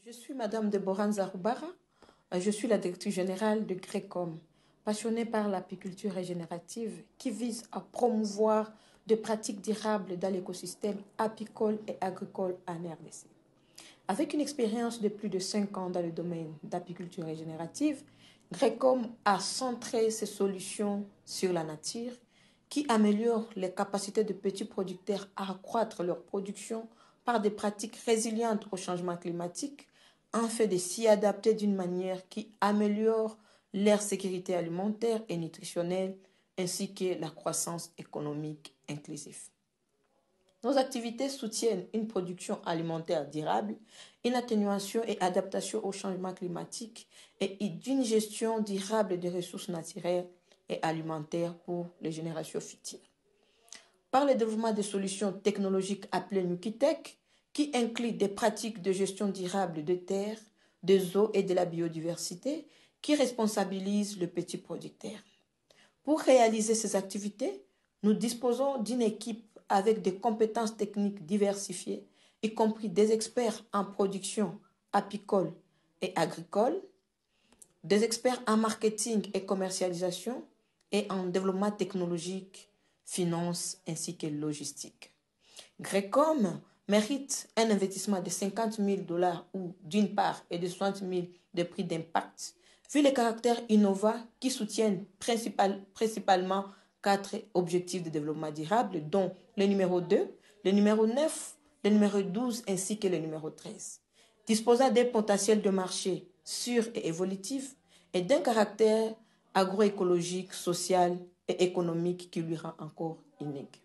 Je suis Madame Deborah Nzaroubara. Je suis la directrice générale de GRECOM, passionnée par l'apiculture régénérative qui vise à promouvoir des pratiques durables dans l'écosystème apicole et agricole en RDC. Avec une expérience de plus de 5 ans dans le domaine d'apiculture régénérative, GRECOM a centré ses solutions sur la nature qui améliore les capacités de petits producteurs à accroître leur production par des pratiques résilientes au changement climatique, afin de s'y adapter d'une manière qui améliore leur sécurité alimentaire et nutritionnelle, ainsi que la croissance économique inclusive. Nos activités soutiennent une production alimentaire durable, une atténuation et adaptation au changement climatique et une gestion durable des ressources naturelles et alimentaires pour les générations futures. Par le développement de solutions technologiques appelées Nukitech, qui incluent des pratiques de gestion durable de terre, des eaux et de la biodiversité, qui responsabilisent le petit producteur. Pour réaliser ces activités, nous disposons d'une équipe avec des compétences techniques diversifiées, y compris des experts en production apicole et agricole, des experts en marketing et commercialisation et en développement technologique, finance ainsi que logistique. GRECOM mérite un investissement de 50 000 $ ou d'une part et de 60 000 de prix d'impact, vu les caractères innovants qui soutiennent principalement 4 objectifs de développement durable, dont le numéro 2, le numéro 9, le numéro 12 ainsi que le numéro 13. Disposant d'un potentiel de marché sûr et évolutif et d'un caractère agroécologique, social et économique qui lui rend encore unique.